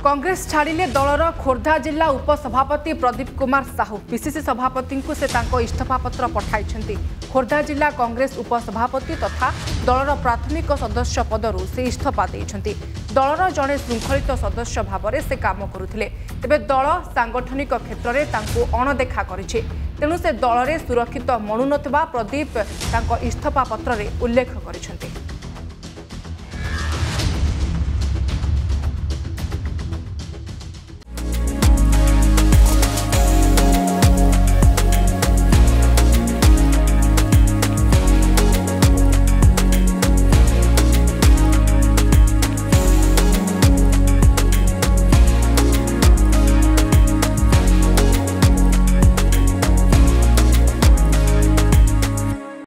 कांग्रेस छाड़िले दलर खोर्धा जिला उपसभापति प्रदीप कुमार साहू पीसीसी सभापति को से इस्तीफा पत्र पठाई। खोर्धा जिला कांग्रेस उपसभापति तथा दलर प्राथमिक सदस्य पदरू से इस्तीफा देइछन्ति। दलर जड़े श्रृंखलित सदस्य भाव में से काम करुथिले, तेबे दल सांगठनिक क्षेत्र में तांको अणदेखा करिछि। तेणु से दल में सुरक्षित मनु नथिबा प्रदीप तांको इस्तीफा पत्र रे उल्लेख करिछन्ति।